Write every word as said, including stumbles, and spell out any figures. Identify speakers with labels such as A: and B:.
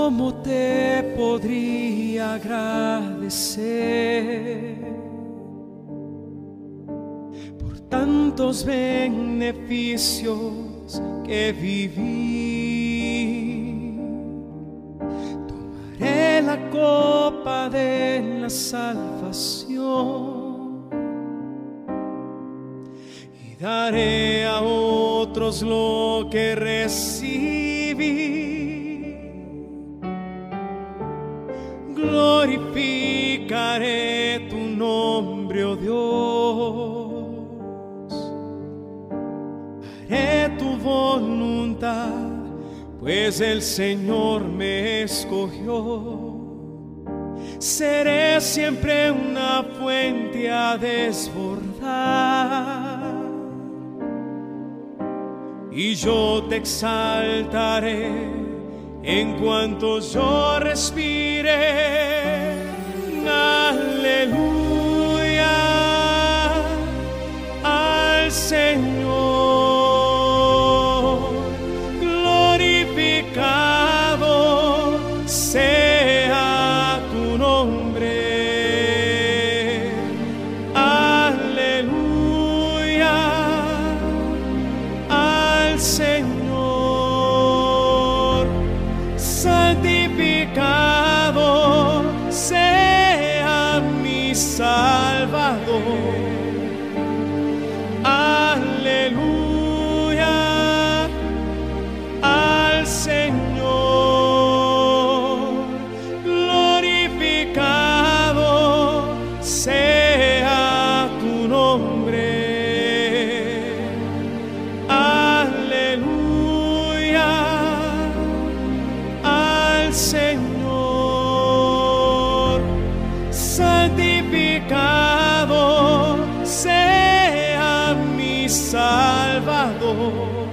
A: ¿Cómo te podría agradecer por tantos beneficios que viví? Tomaré la copa de la salvación y daré a otros lo que recibí. Glorificaré tu nombre, oh Dios. Haré tu voluntad, pues el Señor me escogió. Seré siempre una fuente a desbordar, y yo te exaltaré en cuanto yo respire. Aleluya al Señor, glorificado sea tu nombre. Aleluya al Señor, santificado sea mi Salvador. Aleluya al Señor, glorificado sea tu nombre. Aleluya al Señor, santificado sea mi Salvador.